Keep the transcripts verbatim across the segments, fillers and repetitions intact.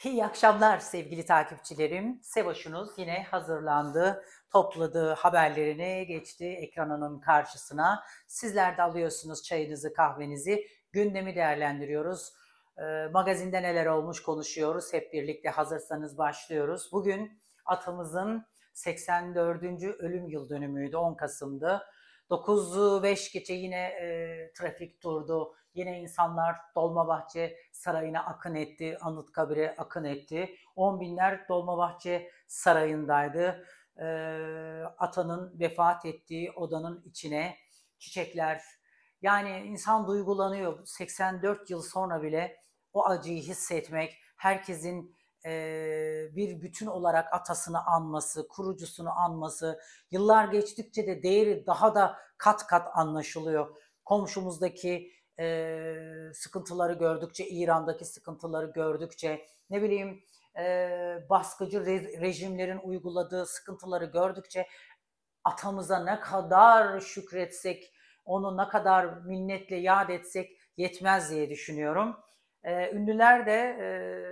İyi akşamlar sevgili takipçilerim. Sevoş'unuz yine hazırlandı, topladığı haberlerini geçti ekranının karşısına. Sizler de alıyorsunuz çayınızı, kahvenizi, gündemi değerlendiriyoruz. Ee, magazinde neler olmuş konuşuyoruz. Hep birlikte hazırsanız başlıyoruz. Bugün atamızın seksen dördüncü ölüm yıl dönümüydü, on Kasım'dı. dokuz beş geçe yine e, trafik durdu. Yine insanlar Dolmabahçe Sarayı'na akın etti, Anıtkabir'e akın etti. On binler Dolmabahçe Sarayı'ndaydı. Ee, Atanın vefat ettiği odanın içine çiçekler. Yani insan duygulanıyor. seksen dört yıl sonra bile o acıyı hissetmek, herkesin e, bir bütün olarak atasını anması, kurucusunu anması, yıllar geçtikçe de değeri daha da kat kat anlaşılıyor. Komşumuzdaki e, sıkıntıları gördükçe, İran'daki sıkıntıları gördükçe, ne bileyim e, baskıcı re- rejimlerin uyguladığı sıkıntıları gördükçe atamıza ne kadar şükretsek, onu ne kadar minnetle yad etsek yetmez diye düşünüyorum. E, ünlüler de e,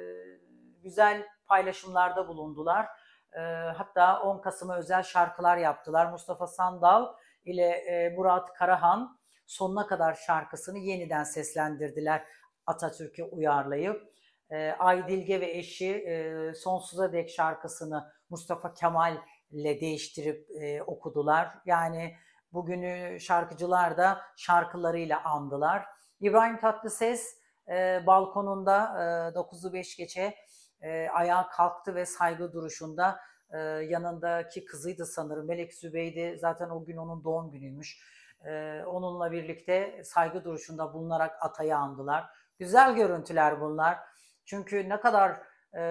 güzel paylaşımlarda bulundular. E, hatta on Kasım'a özel şarkılar yaptılar. Mustafa Sandal ile e, Murat Karahan sonuna kadar şarkısını yeniden seslendirdiler Atatürk'e uyarlayıp. E, Aydilge ve eşi e, sonsuza dek şarkısını Mustafa Kemal ile değiştirip e, okudular. Yani bugünü şarkıcılar da şarkılarıyla andılar. İbrahim Tatlıses e, balkonunda e, dokuzu beş geçe e, ayağa kalktı ve saygı duruşunda e, yanındaki kızıydı sanırım Melek Zübeyde, zaten o gün onun doğum günüymüş. E, onunla birlikte saygı duruşunda bulunarak atayı andılar. Güzel görüntüler bunlar. Çünkü ne kadar e,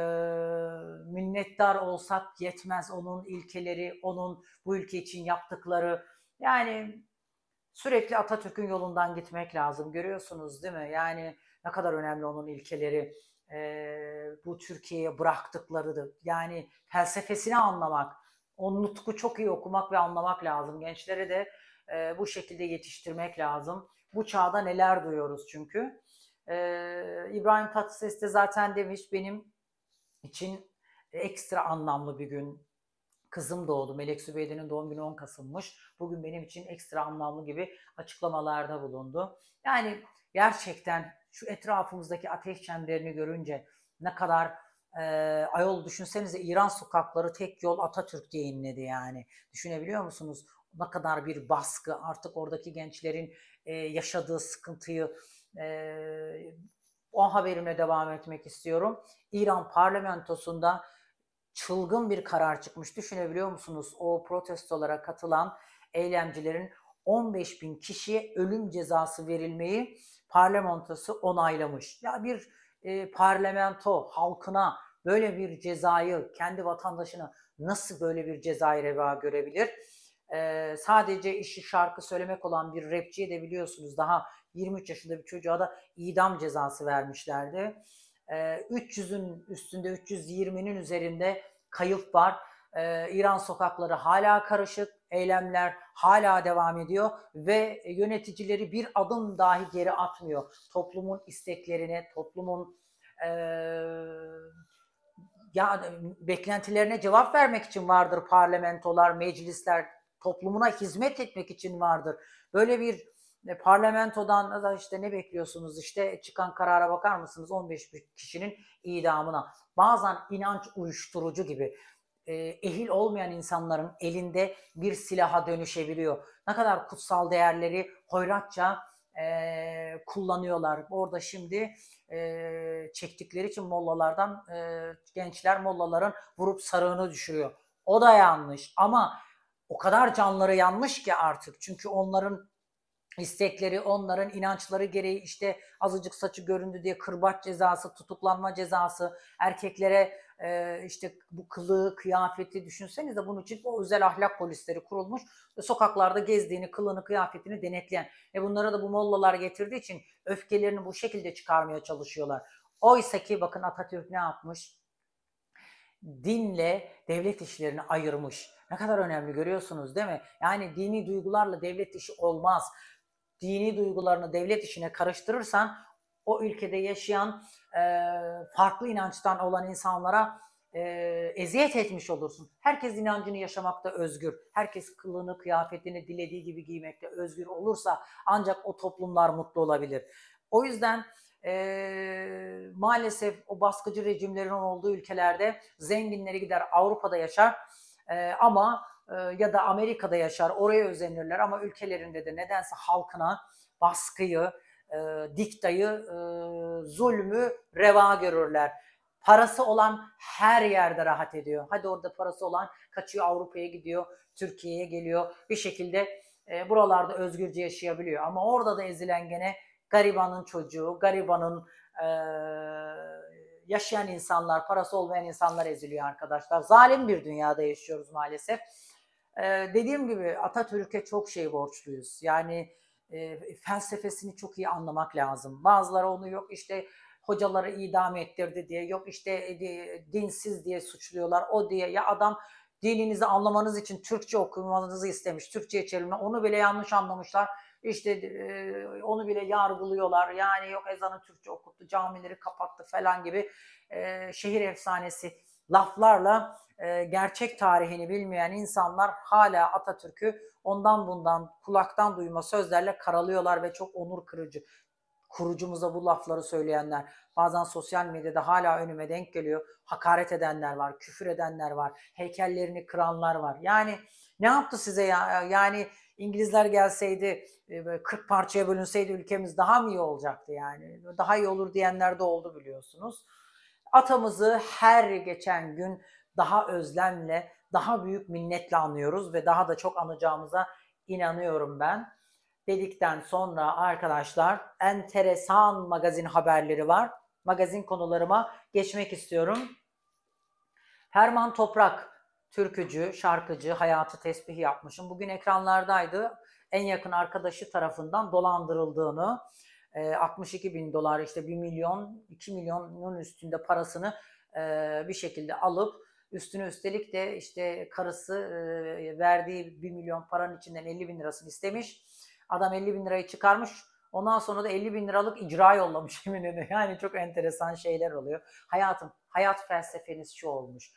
minnettar olsak yetmez, onun ilkeleri, onun bu ülke için yaptıkları. Yani sürekli Atatürk'ün yolundan gitmek lazım. Görüyorsunuz değil mi? Yani ne kadar önemli onun ilkeleri, e, bu Türkiye'ye bıraktıklarıdır. Yani felsefesini anlamak, o nutku çok iyi okumak ve anlamak lazım. Gençlere de e, bu şekilde yetiştirmek lazım. Bu çağda neler duyuyoruz çünkü. E, İbrahim Tatlıses de zaten demiş, benim için ekstra anlamlı bir gün. Kızım doğdu. Melek Sübeyde'nin doğum günü on Kasım'mış. Bugün benim için ekstra anlamlı gibi açıklamalarda bulundu. Yani gerçekten şu etrafımızdaki ateş çemberini görünce ne kadar e, ayol, düşünsenize, İran sokakları tek yol Atatürk diye inledi yani. Düşünebiliyor musunuz? Ne kadar bir baskı, artık oradaki gençlerin e, yaşadığı sıkıntıyı, e, o haberime devam etmek istiyorum. İran parlamentosunda çılgın bir karar çıkmış. Düşünebiliyor musunuz? O protestolara katılan eylemcilerin on beş bin kişiye ölüm cezası verilmeyi parlamentosu onaylamış. Ya bir e, parlamento halkına böyle bir cezayı, kendi vatandaşına nasıl böyle bir cezayı reva görebilir? Ee, sadece işi şarkı söylemek olan bir rapçiye de biliyorsunuz daha yirmi üç yaşında bir çocuğa da idam cezası vermişlerdi. Ee, üç yüzün üstünde, üç yüz yirminin üzerinde kayıp var. Ee, İran sokakları hala karışık, eylemler hala devam ediyor ve yöneticileri bir adım dahi geri atmıyor. Toplumun isteklerine, toplumun e, ya beklentilerine cevap vermek için vardır parlamentolar, meclisler, toplumuna hizmet etmek için vardır. Böyle bir e, parlamentodan da işte ne bekliyorsunuz, işte çıkan karara bakar mısınız, on beş kişinin idamına. Bazen inanç uyuşturucu gibi e, ehil olmayan insanların elinde bir silaha dönüşebiliyor. Ne kadar kutsal değerleri hoyratça e, kullanıyorlar. Orada şimdi e, çektikleri için mollalardan e, gençler mollaların vurup sarığını düşürüyor. O da yanlış ama o kadar canları yanmış ki artık. Çünkü onların istekleri, onların inançları gereği işte azıcık saçı göründü diye kırbaç cezası, tutuklanma cezası, erkeklere e, işte bu kılığı, kıyafeti, düşünsenize, bunun için o özel ahlak polisleri kurulmuş. Sokaklarda gezdiğini, kılığını, kıyafetini denetleyen. E bunlara da bu mollalar getirdiği için öfkelerini bu şekilde çıkarmaya çalışıyorlar. Oysa ki bakın Atatürk ne yapmış? Dinle devlet işlerini ayırmış. Ne kadar önemli, görüyorsunuz değil mi? Yani dini duygularla devlet işi olmaz. Dini duygularını devlet işine karıştırırsan o ülkede yaşayan e, farklı inançtan olan insanlara e, eziyet etmiş olursun. Herkes inancını yaşamakta özgür. Herkes kılığını, kıyafetini dilediği gibi giymekte özgür olursa ancak o toplumlar mutlu olabilir. O yüzden e, maalesef o baskıcı rejimlerin olduğu ülkelerde zenginleri gider Avrupa'da yaşar e, ama e, ya da Amerika'da yaşar, oraya özenirler ama ülkelerinde de nedense halkına baskıyı, e, diktayı, e, zulmü reva görürler. Parası olan her yerde rahat ediyor. Hadi orada parası olan kaçıyor Avrupa'ya gidiyor, Türkiye'ye geliyor. Bir şekilde e, buralarda özgürce yaşayabiliyor. Ama orada da ezilen gene garibanın çocuğu, garibanın e, yaşayan insanlar, parası olmayan insanlar eziliyor arkadaşlar. Zalim bir dünyada yaşıyoruz maalesef. E, dediğim gibi Atatürk'e çok şey borçluyuz. Yani e, felsefesini çok iyi anlamak lazım. Bazıları onu yok işte hocaları idam ettirdi diye, yok işte e, dinsiz diye suçluyorlar, o diye. Ya adam dininizi anlamanız için Türkçe okumanızı istemiş, Türkçe'ye çevirme, onu bile yanlış anlamışlar. İşte e, onu bile yargılıyorlar. Yani yok ezanı Türkçe okuttu, camileri kapattı falan gibi e, şehir efsanesi laflarla e, gerçek tarihini bilmeyen insanlar hala Atatürk'ü ondan bundan kulaktan duyma sözlerle karalıyorlar ve çok onur kırıcı. Kurucumuza bu lafları söyleyenler, bazen sosyal medyada hala önüme denk geliyor. Hakaret edenler var, küfür edenler var, heykellerini kıranlar var. Yani ne yaptı size ya? Yani İngilizler gelseydi, kırk parçaya bölünseydi ülkemiz daha mı iyi olacaktı yani? Daha iyi olur diyenler de oldu biliyorsunuz. Atamızı her geçen gün daha özlemle, daha büyük minnetle anıyoruz ve daha da çok anacağımıza inanıyorum ben. Dedikten sonra arkadaşlar enteresan magazin haberleri var. Magazin konularıma geçmek istiyorum. Ferman Toprak, türkücü, şarkıcı, hayatı tesbih yapmışım. Bugün ekranlardaydı. En yakın arkadaşı tarafından dolandırıldığını, altmış iki bin dolar işte bir milyon, iki milyonun üstünde parasını bir şekilde alıp üstüne üstelik de işte karısı verdiği bir milyon paranın içinden elli bin lirasını istemiş. Adam elli bin lirayı çıkarmış. Ondan sonra da elli bin liralık icra yollamış yeminine. Yani çok enteresan şeyler oluyor. Hayatım, hayat felsefeniz şu olmuş.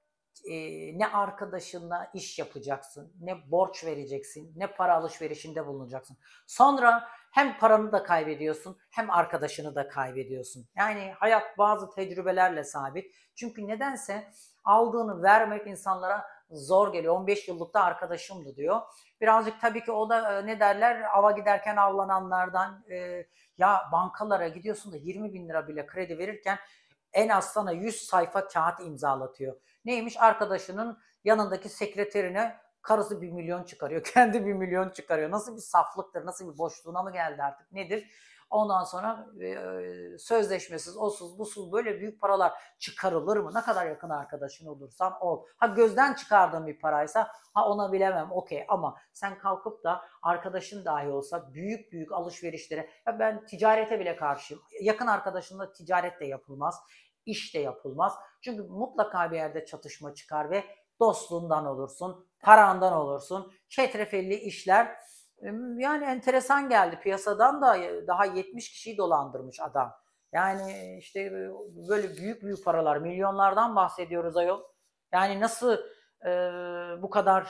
Ee, ne arkadaşınla iş yapacaksın, ne borç vereceksin, ne para alışverişinde bulunacaksın. Sonra hem paranı da kaybediyorsun, hem arkadaşını da kaybediyorsun. Yani hayat bazı tecrübelerle sabit. Çünkü nedense aldığını vermek insanlara zor geliyor. on beş yıllıkta arkadaşımdı diyor. Birazcık tabii ki o da ne derler, ava giderken avlananlardan. E, ya bankalara gidiyorsun da yirmi bin lira bile kredi verirken en az sana yüz sayfa kağıt imzalatıyor. Neymiş? Arkadaşının yanındaki sekreterine karısı bir milyon çıkarıyor. Kendi bir milyon çıkarıyor. Nasıl bir saflıktır, nasıl bir boşluğuna mı geldi artık nedir? Ondan sonra e, sözleşmesiz, osuz, busuz böyle büyük paralar çıkarılır mı? Ne kadar yakın arkadaşın olursan ol. Ha gözden çıkardığın bir paraysa ha ona bilemem okey ama sen kalkıp da arkadaşın dahi olsa büyük büyük alışverişlere, ya ben ticarete bile karşıyım. Yakın arkadaşınla ticaret de yapılmaz, iş de yapılmaz. Çünkü mutlaka bir yerde çatışma çıkar ve dostluğundan olursun, parandan olursun. Çetrefelli işler yani enteresan geldi. Piyasadan da daha yetmiş kişiyi dolandırmış adam. Yani işte böyle büyük büyük paralar, milyonlardan bahsediyoruz ayol. Yani nasıl e, bu kadar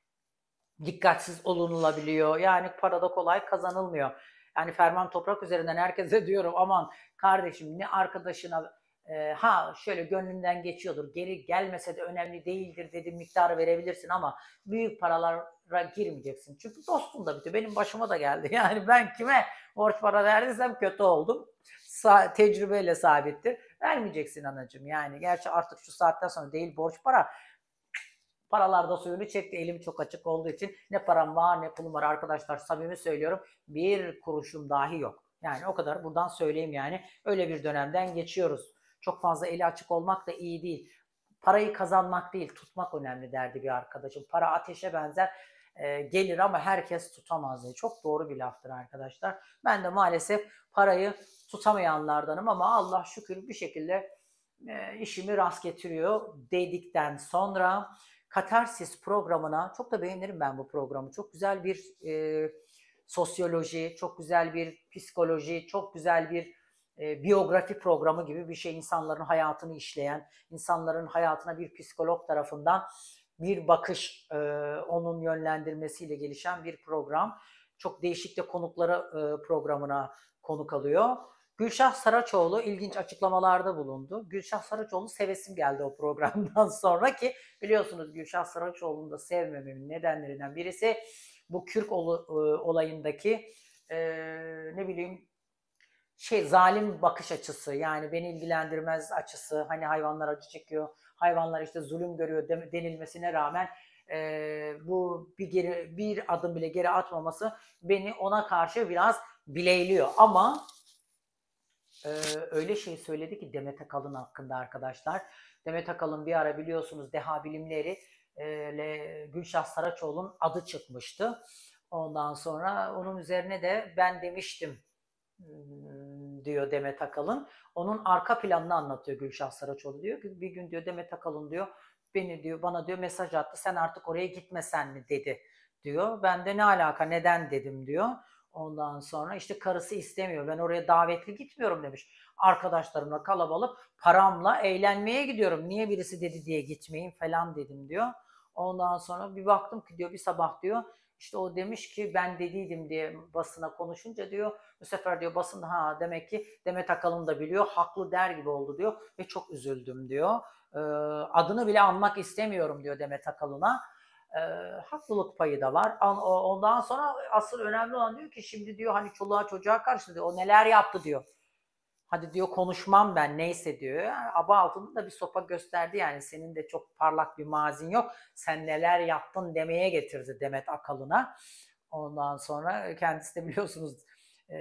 dikkatsiz olunulabiliyor? Yani parada kolay kazanılmıyor. Yani Ferman Toprak üzerinden herkese diyorum aman kardeşim ne arkadaşına e, ha şöyle gönlünden geçiyordur, geri gelmese de önemli değildir dediğim miktarı verebilirsin ama büyük paralara girmeyeceksin. Çünkü dostum da bitiyor. Benim başıma da geldi. Yani ben kime borç para verdiysem kötü oldum. Sa- tecrübeyle sabittir. Vermeyeceksin anacığım. Yani gerçi artık şu saatten sonra değil borç para. Paralarda suyunu çekti. Elim çok açık olduğu için ne param var ne pulum var arkadaşlar. Samimi söylüyorum. Bir kuruşum dahi yok. Yani o kadar buradan söyleyeyim yani. Öyle bir dönemden geçiyoruz. Çok fazla eli açık olmak da iyi değil. Parayı kazanmak değil, tutmak önemli derdi bir arkadaşım. Para ateşe benzer e, gelir ama herkes tutamaz diye. Çok doğru bir laftır arkadaşlar. Ben de maalesef parayı tutamayanlardanım ama Allah şükür bir şekilde e, işimi rast getiriyor dedikten sonra Katarsis programına çok da beğenirim ben bu programı. Çok güzel bir e, sosyoloji, çok güzel bir psikoloji, çok güzel bir e, biyografi programı gibi bir şey, insanların hayatını işleyen, insanların hayatına bir psikolog tarafından bir bakış, e, onun yönlendirmesiyle gelişen bir program. Çok değişik de konuklara e, programına konuk alıyor. Gülşah Saraçoğlu ilginç açıklamalarda bulundu. Gülşah Saraçoğlu sevesim geldi o programdan sonra ki biliyorsunuz Gülşah Saraçoğlu'nu da sevmememin nedenlerinden birisi bu Kürk olayındaki e, ne bileyim şey zalim bakış açısı, yani beni ilgilendirmez açısı, hani hayvanlar acı çekiyor, hayvanlar işte zulüm görüyor denilmesine rağmen e, bu bir geri bir adım bile geri atmaması beni ona karşı biraz bileyliyor. Ama e, öyle şey söyledi ki Demet Akalın hakkında arkadaşlar. Demet Akalın bir ara biliyorsunuz Deha Bilimleri ile Gülşah Saraçoğlu'nun adı çıkmıştı. Ondan sonra onun üzerine de ben demiştim diyor Demet Akalın. Onun arka planını anlatıyor Gülşah Saraçoğlu, diyor ki bir gün diyor Demet Akalın diyor beni diyor bana diyor mesaj attı, sen artık oraya gitmesen mi dedi diyor. Ben de ne alaka, neden dedim diyor. Ondan sonra işte karısı istemiyor, ben oraya davetli gitmiyorum demiş. Arkadaşlarımla kalabalık paramla eğlenmeye gidiyorum, niye birisi dedi diye gitmeyin falan dedim diyor. Ondan sonra bir baktım ki diyor bir sabah diyor işte o demiş ki ben dediydim diye basına konuşunca diyor bu sefer diyor basın ha demek ki Demet Akalın da biliyor, haklı der gibi oldu diyor ve çok üzüldüm diyor. Ee, adını bile anmak istemiyorum diyor Demet Akalın'a. Ee, haklılık payı da var. Ondan sonra asıl önemli olan diyor ki şimdi diyor hani çoluğa çocuğa karşı diyor o neler yaptı diyor. Hadi diyor konuşmam ben neyse diyor. Yani aba altında da bir sopa gösterdi, yani senin de çok parlak bir mazin yok. Sen neler yaptın demeye getirdi Demet Akalın'a. Ondan sonra kendisi de biliyorsunuz e,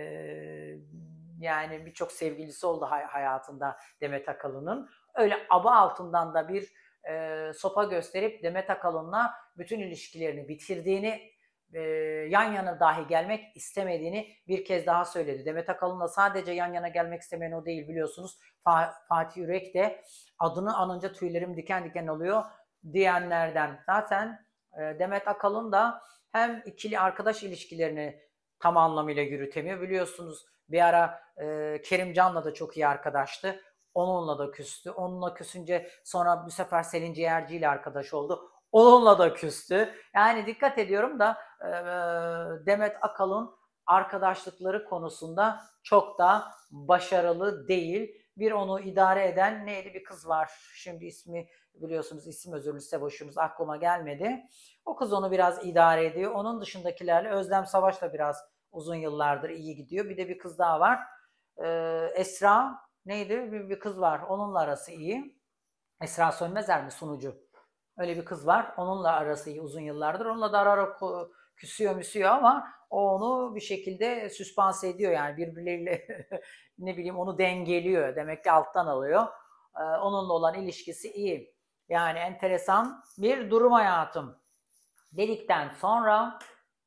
yani birçok sevgilisi oldu hayatında Demet Akalın'ın. Öyle aba altından da bir e, sopa gösterip Demet Akalın'la bütün ilişkilerini bitirdiğini, e, yan yana dahi gelmek istemediğini bir kez daha söyledi. Demet Akalın'la sadece yan yana gelmek istemeyen o değil biliyorsunuz. Fa- Fatih Yürek de adını anınca tüylerim diken diken oluyor diyenlerden. Zaten e, Demet Akalın da hem ikili arkadaş ilişkilerini tam anlamıyla yürütemiyor. Biliyorsunuz bir ara e, Kerimcan'la da çok iyi arkadaştı. Onunla da küstü. Onunla küsünce sonra bu sefer Selin Ciğerci ile arkadaş oldu. Onunla da küstü. Yani dikkat ediyorum da e, Demet Akalın arkadaşlıkları konusunda çok da başarılı değil. Bir onu idare eden neydi bir kız var. Şimdi ismi biliyorsunuz isim özürlü Sevoş'umuz aklıma gelmedi. O kız onu biraz idare ediyor. Onun dışındakilerle Özlem Savaş'la biraz uzun yıllardır iyi gidiyor. Bir de bir kız daha var. Ee, Esra neydi? Bir, bir kız var. Onunla arası iyi. Esra Sönmezer mi sunucu? Öyle bir kız var. Onunla arası iyi uzun yıllardır. Onunla da ara ara küsüyor müsüyor ama o onu bir şekilde süspanse ediyor. Yani birbirleriyle ne bileyim onu dengeliyor. Demek ki alttan alıyor. Ee, onunla olan ilişkisi iyi. Yani enteresan bir durum hayatım. Dedikten sonra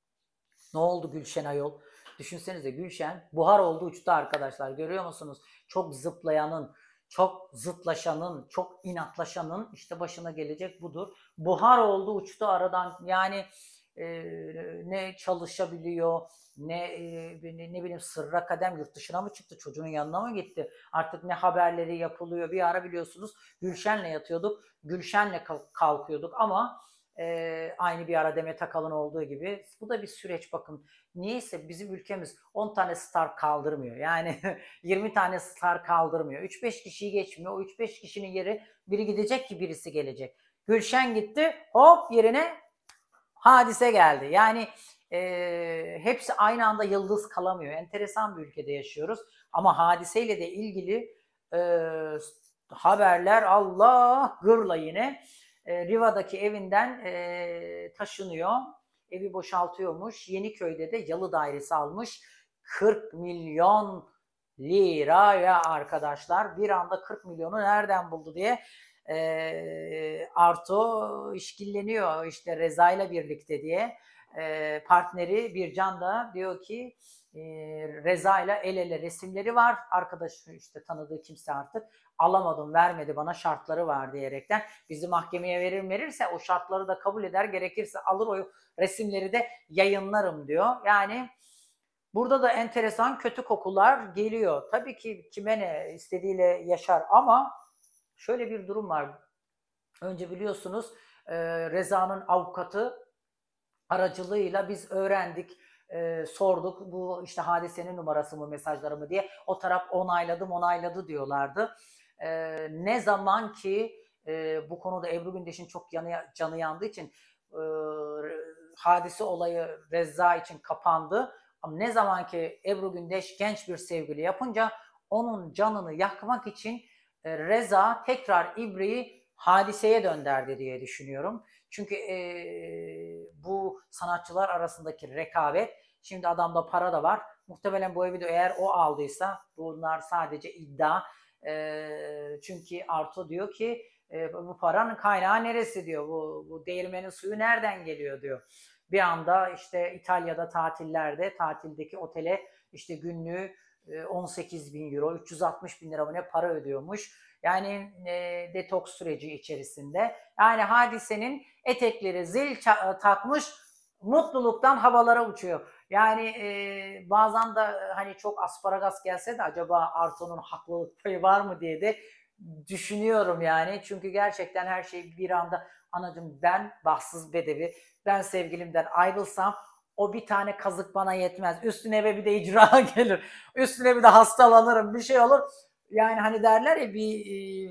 ne oldu Gülşen ayol? Düşünsenize Gülşen buhar oldu uçtu arkadaşlar. Görüyor musunuz? Çok zıplayanın, çok zıtlaşanın, çok inatlaşanın işte başına gelecek budur. Buhar oldu uçtu aradan. Yani e, ne çalışabiliyor, ne, e, ne ne bileyim sırra kadem yurt dışına mı çıktı, çocuğun yanına mı gitti? Artık ne haberleri yapılıyor. Bir ara biliyorsunuz Gülşen'le yatıyorduk, Gülşen'le kalkıyorduk ama ee, aynı bir ara Demet Akalın olduğu gibi. Bu da bir süreç bakın. Niyeyse bizim ülkemiz on tane star kaldırmıyor. Yani yirmi tane star kaldırmıyor. üç beş kişiyi geçmiyor. O üç beş kişinin yeri biri gidecek ki birisi gelecek. Gülşen gitti hop yerine Hadise geldi. Yani e, hepsi aynı anda yıldız kalamıyor. Enteresan bir ülkede yaşıyoruz. Ama hadiseyle de ilgili e, haberler Allah gırla yine. E, Riva'daki evinden e, taşınıyor. Evi boşaltıyormuş. Yeniköy'de de yalı dairesi almış. kırk milyon liraya arkadaşlar. Bir anda kırk milyonu nereden buldu diye e, Arto işkilleniyor işte Reza ile birlikte diye. E, partneri Bircan da diyor ki e, Reza ile el ele resimleri var. Arkadaşı işte tanıdığı kimse artık alamadım vermedi bana şartları var diyerekten bizi mahkemeye verir verirse o şartları da kabul eder gerekirse alır o resimleri de yayınlarım diyor. Yani Burada da enteresan kötü kokular geliyor. Tabii ki kime ne istediğiyle yaşar ama şöyle bir durum var. Önce biliyorsunuz e, Reza'nın avukatı aracılığıyla biz öğrendik, e, sorduk bu işte Hadise'nin numarası mı mesajları mı diye. O taraf onayladım onayladı diyorlardı. E, ne zaman ki e, bu konuda Ebru Gündeş'in çok yanı, canı yandığı için e, Hadise olayı Reza için kapandı. Ama ne zaman ki Ebru Gündeş genç bir sevgili yapınca onun canını yakmak için e, Reza tekrar İbri'yi Hadise'ye dönderdi diye düşünüyorum. Çünkü e, bu sanatçılar arasındaki rekabet, şimdi adamda para da var. Muhtemelen bu evi de eğer o aldıysa bunlar sadece iddia. E, çünkü Arto diyor ki e, bu paranın kaynağı neresi diyor. Bu, bu değirmenin suyu nereden geliyor diyor. Bir anda işte İtalya'da tatillerde tatildeki otele işte günlüğü on sekiz bin euro, üç yüz altmış bin lira mı ne para ödüyormuş. Yani e, detoks süreci içerisinde. Yani Hadise'nin etekleri zil takmış, mutluluktan havalara uçuyor. Yani e, bazen de hani çok asparagas gelse de acaba Arto'nun haklılık payı var mı diye de düşünüyorum yani. Çünkü gerçekten her şey bir anda, anacığım ben bahtsız bedevi, ben sevgilimden ayrılsam o bir tane kazık bana yetmez. Üstüne eve bir de icra gelir. Üstüne bir de hastalanırım, bir şey olur. Yani hani derler ya bir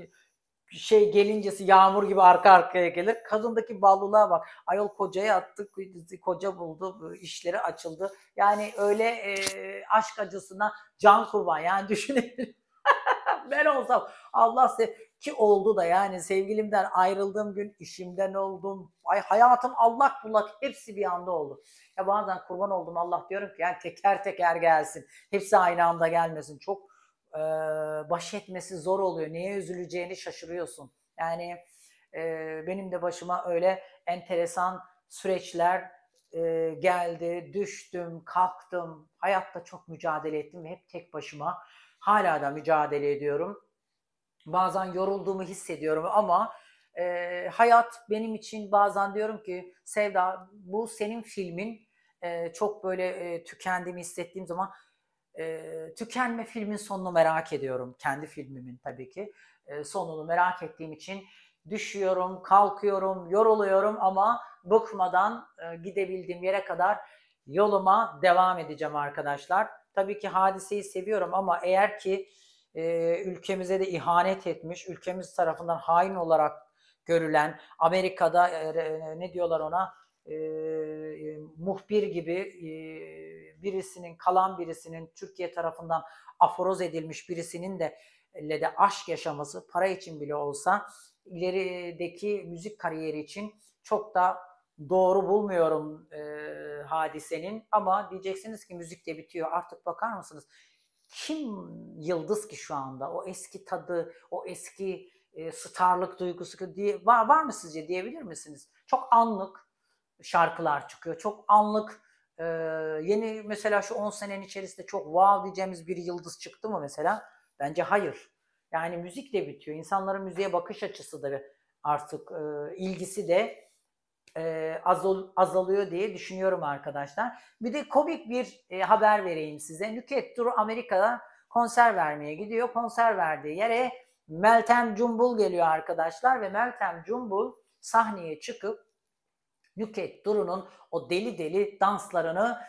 e, şey gelincesi yağmur gibi arka arkaya gelir. Kadındaki ballılığa bak. Ayol kocaya attık, koca buldu, işleri açıldı. Yani öyle e, aşk acısına can kurban. Yani düşünelim. Ben olsam Allah se ki oldu da yani sevgilimden ayrıldığım gün işimden oldum. Ay hayatım allak bullak hepsi bir anda oldu. Ya bazen kurban oldum Allah diyorum ki yani teker teker gelsin. Hepsi aynı anda gelmesin. Çok e, baş etmesi zor oluyor. Neye üzüleceğini şaşırıyorsun. Yani e, benim de başıma öyle enteresan süreçler e, geldi. Düştüm, kalktım. Hayatta çok mücadele ettim ve hep tek başıma. Hala da mücadele ediyorum. Bazen yorulduğumu hissediyorum ama e, hayat benim için bazen diyorum ki Sevda bu senin filmin. E, çok böyle e, tükendiğimi hissettiğim zaman e, tükenme filmin sonunu merak ediyorum. Kendi filmimin tabii ki e, sonunu merak ettiğim için düşüyorum, kalkıyorum, yoruluyorum ama bıkmadan e, gidebildiğim yere kadar yoluma devam edeceğim arkadaşlar. Tabii ki Hadise'yi seviyorum ama eğer ki e, ülkemize de ihanet etmiş, ülkemiz tarafından hain olarak görülen, Amerika'da e, ne diyorlar ona, e, e, muhbir gibi e, birisinin, kalan birisinin Türkiye tarafından aforoz edilmiş birisinin de ile de aşk yaşaması para için bile olsa ilerideki müzik kariyeri için çok da doğru bulmuyorum e, Hadise'nin. Ama diyeceksiniz ki müzik de bitiyor. Artık bakar mısınız? Kim yıldız ki şu anda? O eski tadı, o eski e, starlık duygusu diye, var, var mı sizce, diyebilir misiniz? Çok anlık şarkılar çıkıyor. Çok anlık e, yeni mesela şu on senenin içerisinde çok wow diyeceğimiz bir yıldız çıktı mı mesela? Bence hayır. Yani müzik de bitiyor. İnsanların müziğe bakış açısı da artık e, ilgisi de e, azal, azalıyor diye düşünüyorum arkadaşlar. Bir de komik bir e, haber vereyim size. Nükhet Duru Amerika'da konser vermeye gidiyor. Konser verdiği yere Meltem Cumbul geliyor arkadaşlar ve Meltem Cumbul sahneye çıkıp Nükhet Duru'nun o deli deli danslarını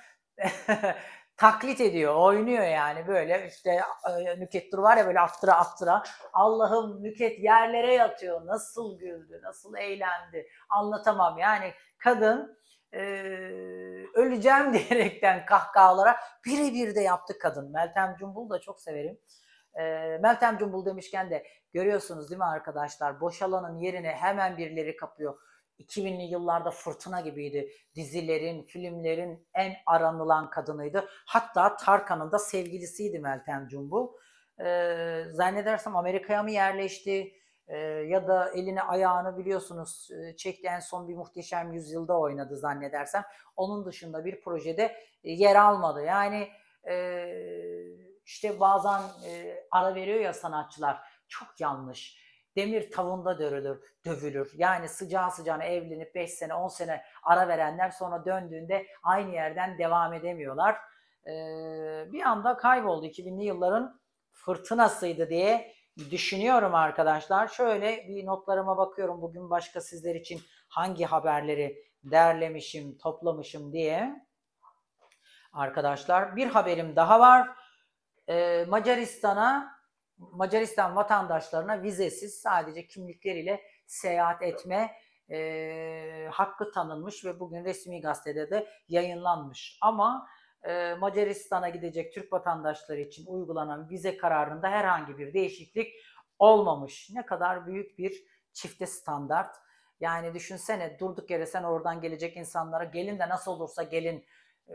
taklit ediyor, oynuyor yani böyle işte e, Nükhet Duru var ya böyle attıra attıra. Allah'ım Nükhet yerlere yatıyor. Nasıl güldü, nasıl eğlendi. Anlatamam yani kadın e, öleceğim diyerekten kahkahalara birebir de yaptı kadın. Meltem Cumbul'u da çok severim. E, Meltem Cumbul demişken de görüyorsunuz değil mi arkadaşlar? Boşalanın yerine hemen birileri kapıyor. iki binli yıllarda fırtına gibiydi. Dizilerin, filmlerin en aranılan kadınıydı. Hatta Tarkan'ın da sevgilisiydi Meltem Cumbul. Ee, zannedersem Amerika'ya mı yerleşti? Ee, ya da elini ayağını biliyorsunuz e, çekti, en son bir Muhteşem Yüzyılda oynadı zannedersem. Onun dışında bir projede e, yer almadı. Yani e, işte bazen e, ara veriyor ya sanatçılar. Çok yanlış. Demir tavında dövülür, dövülür. Yani sıcağı sıcağına evlenip beş sene on sene ara verenler sonra döndüğünde aynı yerden devam edemiyorlar. e, bir anda kayboldu. iki binli yılların fırtınasıydı diye düşünüyorum arkadaşlar. Şöyle bir notlarıma bakıyorum bugün başka sizler için hangi haberleri derlemişim, toplamışım diye. Arkadaşlar bir haberim daha var. Ee, Macaristan'a, Macaristan vatandaşlarına vizesiz sadece kimlikleriyle seyahat etme e, hakkı tanınmış ve bugün resmi gazetede de yayınlanmış. Ama e, Macaristan'a gidecek Türk vatandaşları için uygulanan vize kararında herhangi bir değişiklik olmamış. Ne kadar büyük bir çifte standart. Yani düşünsene durduk yere sen oradan gelecek insanlara gelin de nasıl olursa gelin,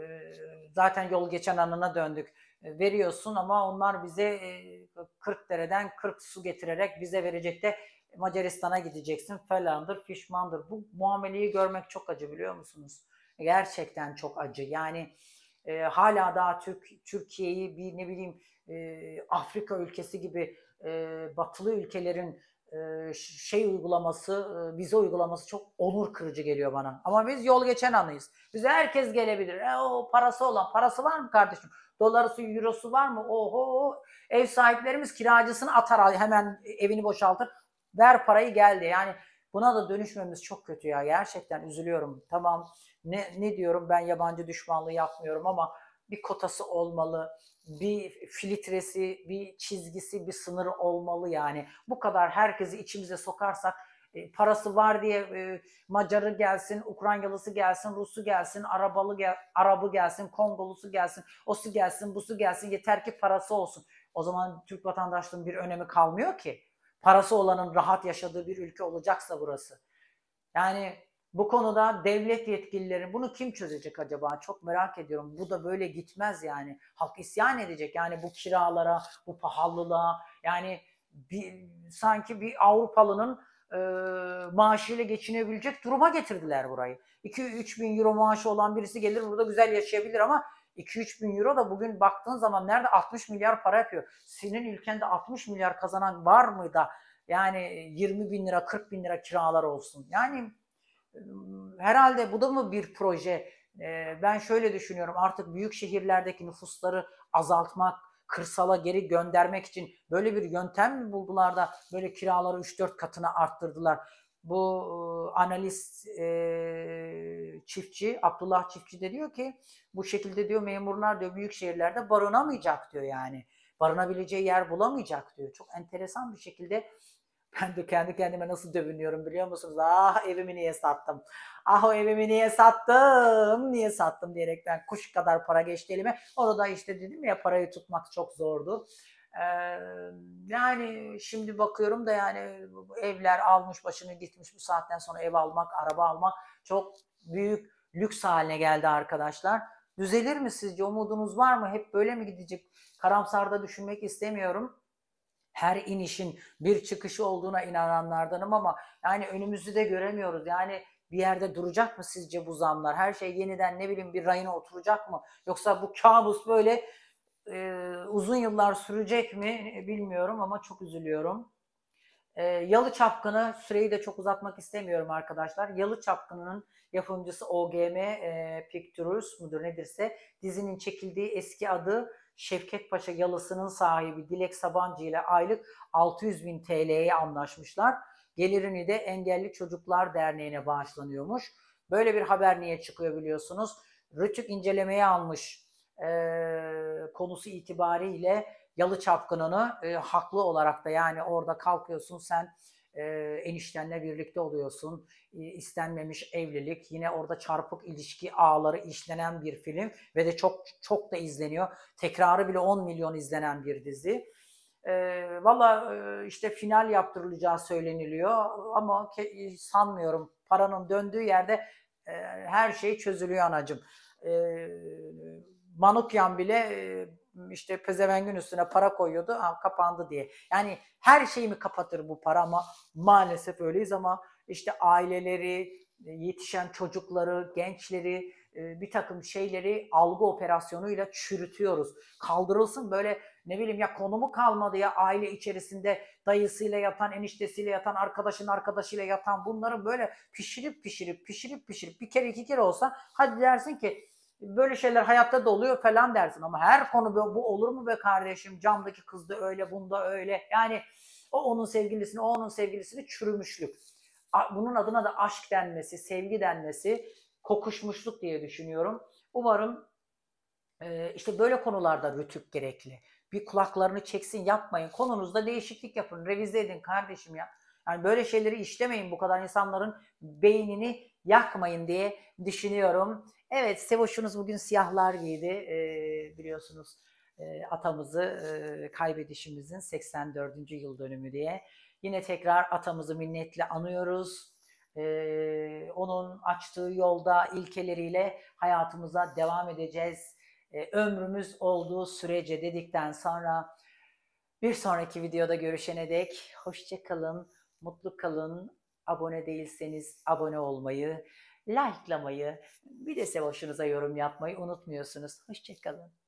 zaten yol geçen anına döndük veriyorsun ama onlar bize kırk dereden kırk su getirerek bize verecek de Macaristan'a gideceksin falandır fişmandır. Bu muameleyi görmek çok acı biliyor musunuz? Gerçekten çok acı. Yani e, hala daha Türk Türkiye'yi bir ne bileyim e, Afrika ülkesi gibi e, batılı ülkelerin e, şey uygulaması, e, vize uygulaması çok onur kırıcı geliyor bana. Ama biz yol geçen anıyız. Bize herkes gelebilir. E, o parası olan, parası var mı kardeşim? Dolarısı, eurosu var mı? Oho, ev sahiplerimiz kiracısını atar hemen evini boşaltır. Ver parayı geldi. Yani buna da dönüşmemiz çok kötü ya. Gerçekten üzülüyorum. Tamam ne, ne diyorum ben yabancı düşmanlığı yapmıyorum ama bir kotası olmalı, bir filtresi, bir çizgisi, bir sınırı olmalı yani. Bu kadar herkesi içimize sokarsak e, parası var diye e, Macarı gelsin, Ukraynalısı gelsin, Rusu gelsin, Arabalı gel, Arabı gelsin, Kongolusu gelsin, osu gelsin, busu gelsin yeter ki parası olsun. O zaman Türk vatandaşlığının bir önemi kalmıyor ki. Parası olanın rahat yaşadığı bir ülke olacaksa burası. Yani bu konuda devlet yetkilileri bunu kim çözecek acaba? Çok merak ediyorum. Bu da böyle gitmez yani. Halk isyan edecek. Yani bu kiralara, bu pahalılığa yani bir, sanki bir Avrupalı'nın e, maaşıyla geçinebilecek duruma getirdiler burayı. iki üç bin euro maaşı olan birisi gelir burada güzel yaşayabilir ama iki üç bin euro da bugün baktığın zaman nerede altmış milyar para yapıyor. Senin ülkende altmış milyar kazanan var mı da yani yirmi bin lira kırk bin lira kiralar olsun. Yani herhalde bu da mı bir proje? Ben şöyle düşünüyorum artık büyük şehirlerdeki nüfusları azaltmak, kırsala geri göndermek için böyle bir yöntem mi buldular da böyle kiraları üç dört katına arttırdılar? Bu analist e, çiftçi Abdullah Çiftçi de diyor ki bu şekilde diyor memurlar diyor büyük şehirlerde barınamayacak diyor yani. Barınabileceği yer bulamayacak diyor. Çok enteresan bir şekilde ben de kendi kendime nasıl dövünüyorum biliyor musunuz? Ah evimi niye sattım? Ah o evimi niye sattım? Niye sattım diyerekten kuş kadar para geçti elime. Orada işte dedim ya parayı tutmak çok zordu. Ee, yani şimdi bakıyorum da yani evler almış başını gitmiş bu saatten sonra ev almak, araba almak çok büyük lüks haline geldi arkadaşlar. Düzelir mi sizce? Umudunuz var mı? Hep böyle mi gidecek? Karamsarda düşünmek istemiyorum. Her inişin bir çıkışı olduğuna inananlardanım ama yani önümüzü de göremiyoruz. Yani bir yerde duracak mı sizce bu zamlar? Her şey yeniden ne bileyim bir rayına oturacak mı? Yoksa bu kabus böyle e, uzun yıllar sürecek mi bilmiyorum ama çok üzülüyorum. E, Yalı Çapkını süreyi de çok uzatmak istemiyorum arkadaşlar. Yalı Çapkını'nın yapımcısı O G M e, Pictures mudur nedirse dizinin çekildiği eski adı Şevket Paşa Yalısı'nın sahibi Dilek Sabancı ile aylık altı yüz bin T L'ye anlaşmışlar. Gelirini de Engelli Çocuklar Derneği'ne bağışlanıyormuş. Böyle bir haber niye çıkıyor biliyorsunuz? Rütük incelemeye almış e, konusu itibariyle Yalı Çapkını'nı e, haklı olarak da yani orada kalkıyorsun sen e, eniştenle birlikte oluyorsun. E, istenmemiş evlilik yine orada çarpık ilişki ağları işlenen bir film ve de çok çok da izleniyor. Tekrarı bile on milyon izlenen bir dizi. E, Valla e, işte final yaptırılacağı söyleniliyor ama ke- sanmıyorum. Paranın döndüğü yerde e, her şey çözülüyor anacığım. E, Manukyan bile e, işte pezevengin üstüne para koyuyordu ha, kapandı diye. Yani her şeyi mi kapatır bu para ama maalesef öyleyiz ama işte aileleri, yetişen çocukları, gençleri bir takım şeyleri algı operasyonuyla çürütüyoruz. Kaldırılsın böyle ne bileyim ya konumu kalmadı ya aile içerisinde dayısıyla yatan, eniştesiyle yatan, arkadaşın arkadaşıyla yatan bunları böyle pişirip pişirip pişirip pişirip bir kere iki kere olsa hadi dersin ki Böyle şeyler hayatta da oluyor falan dersin ama her konu bu, bu olur mu be kardeşim? Camdaki kız da öyle, bunda öyle. Yani o onun sevgilisini, o onun sevgilisini çürümüşlük. Bunun adına da aşk denmesi, sevgi denmesi kokuşmuşluk diye düşünüyorum. Umarım e, işte böyle konularda rütük gerekli. Bir kulaklarını çeksin, yapmayın. Konunuzda değişiklik yapın, revize edin kardeşim ya. Yani böyle şeyleri işlemeyin, bu kadar insanların beynini yakmayın diye düşünüyorum. Evet, Sevoş'unuz bugün siyahlar giydi. Ee, biliyorsunuz e, atamızı e, kaybedişimizin seksen dördüncü yıl dönümü diye. Yine tekrar atamızı minnetle anıyoruz. Ee, onun açtığı yolda ilkeleriyle hayatımıza devam edeceğiz. Ee, ömrümüz olduğu sürece dedikten sonra bir sonraki videoda görüşene dek hoşça kalın, mutlu kalın. Abone değilseniz abone olmayı, likelamayı, bir de hoşunuza yorum yapmayı unutmuyorsunuz. Hoşça kalın.